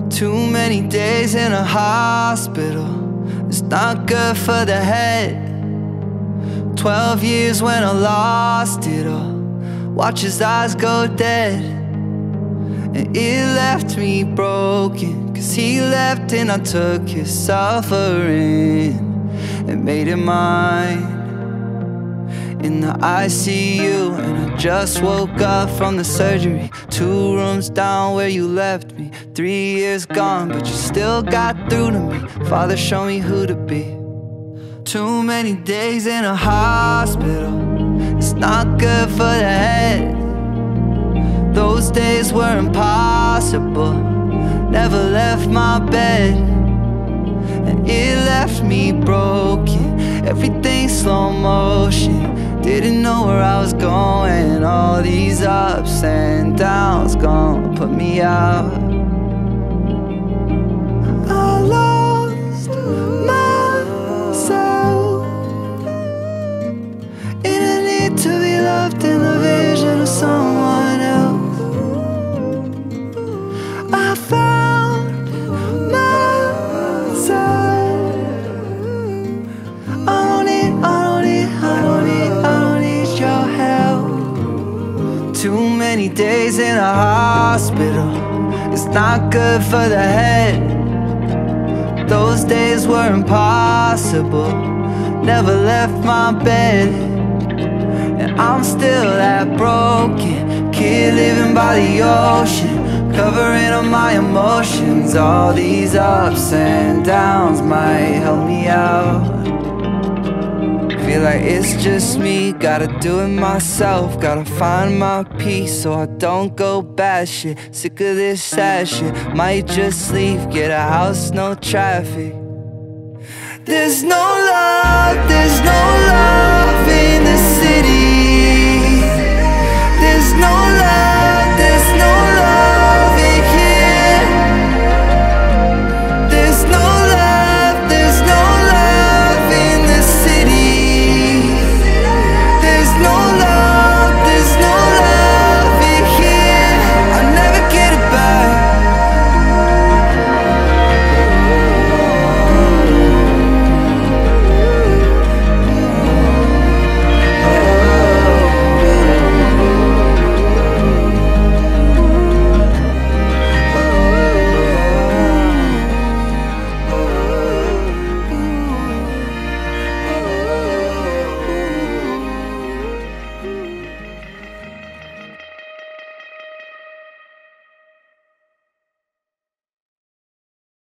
Too many days in a hospital, it's not good for the head. 12 years when I lost it all, watch his eyes go dead. And it left me broken, 'cause he left and I took his suffering and made it mine. In the ICU, and I just woke up from the surgery. 2 rooms down where you left me. 3 years gone, but you still got through to me. Father, show me who to be. Too many days in a hospital, it's not good for the head. Those days were impossible, never left my bed. And it left me broken, everything slow motion. Didn't know where I was going. All these ups and downs gonna put me out. I lost myself in a need to be loved, in the vision of someone else. I found myself. I don't need your help. Too many days in a hospital, it's not good for the head. Those days were impossible, never left my bed. And I'm still that broken kid living by the ocean, covering up my emotions. All these ups and downs might help me out. Feel like it's just me, gotta do it myself. Gotta find my peace so I don't go bad shit. Sick of this sad shit, might just leave, get a house, no traffic. There's no love in the city. There's no love.